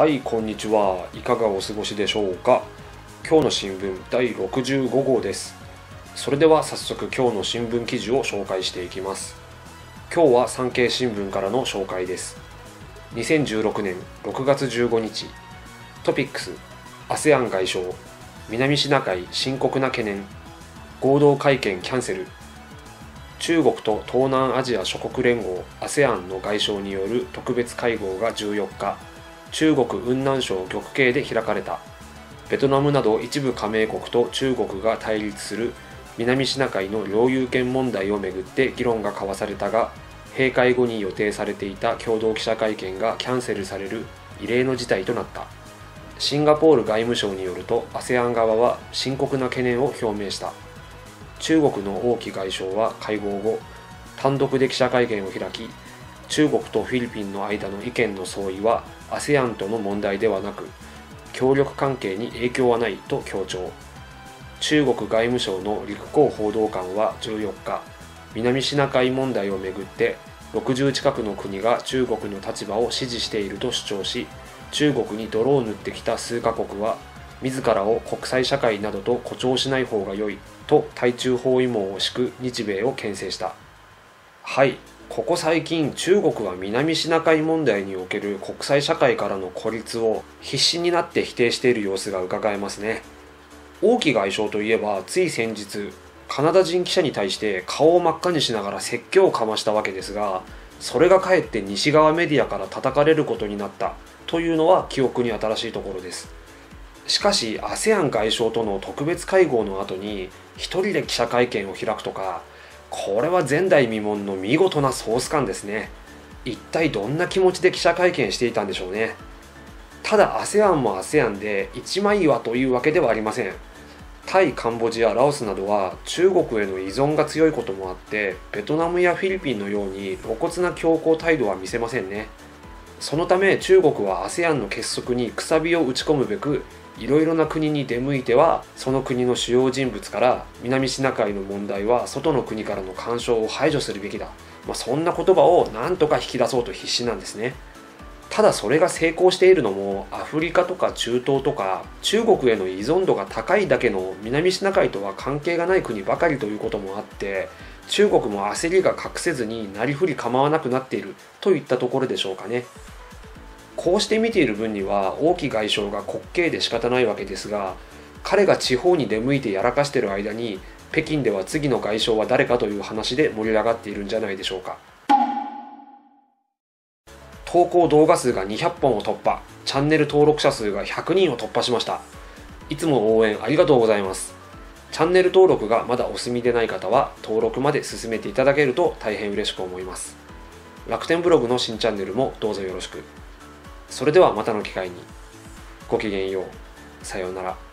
はい、こんにちは。いかがお過ごしでしょうか。今日の新聞第65号です。それでは早速今日の新聞記事を紹介していきます。今日は産経新聞からの紹介です。2016年6月15日、トピックス、ASEAN 外相、南シナ海深刻な懸念、合同会見キャンセル。中国と東南アジア諸国連合 ASEAN の外相による特別会合が14日、中国雲南省玉渓で開かれた。ベトナムなど一部加盟国と中国が対立する南シナ海の領有権問題をめぐって議論が交わされたが、閉会後に予定されていた共同記者会見がキャンセルされる異例の事態となった。シンガポール外務省によると ASEAN 側は深刻な懸念を表明した。中国の王毅外相は会合後、単独で記者会見を開き、中国とフィリピンの間の意見の相違は ASEAN との問題ではなく、協力関係に影響はないと強調。中国外務省の陸光報道官は14日、南シナ海問題をめぐって60近くの国が中国の立場を支持していると主張し、中国に泥を塗ってきた数カ国は自らを国際社会などと誇張しない方が良いと対中包囲網を敷く日米を牽制した。はい、ここ最近中国は南シナ海問題における国際社会からの孤立を必死になって否定している様子が伺えますね。王毅外相といえばつい先日、カナダ人記者に対して顔を真っ赤にしながら説教をかましたわけですが、それがかえって西側メディアから叩かれることになったというのは記憶に新しいところです。しかし ASEAN 外相との特別会合の後に一人で記者会見を開くとか、これは前代未聞の見事なソース感ですね。一体どんな気持ちで記者会見していたんでしょうね。ただ ASEAN も ASEAN で一枚岩というわけではありません。タイ、カンボジア、ラオスなどは中国への依存が強いこともあって、ベトナムやフィリピンのように露骨な強硬態度は見せませんね。そのため中国は ASEAN の結束にくさびを打ち込むべく、いろいろな国に出向いてはその国の主要人物から南シナ海の問題は外の国からの干渉を排除するべきだ、そんな言葉を何とか引き出そうと必死なんですね。ただそれが成功しているのもアフリカとか中東とか中国への依存度が高いだけの南シナ海とは関係がない国ばかりということもあって、中国も焦りが隠せずになりふり構わなくなっているといったところでしょうかね。こうして見ている分には王毅外相が滑稽で仕方ないわけですが、彼が地方に出向いてやらかしている間に北京では次の外相は誰かという話で盛り上がっているんじゃないでしょうか。投稿動画数が200本を突破、チャンネル登録者数が100人を突破しました。いつも応援ありがとうございます。チャンネル登録がまだお済みでない方は登録まで進めていただけると大変嬉しく思います。楽天ブログの新チャンネルもどうぞよろしく。それではまたの機会に。ごきげんよう。さようなら。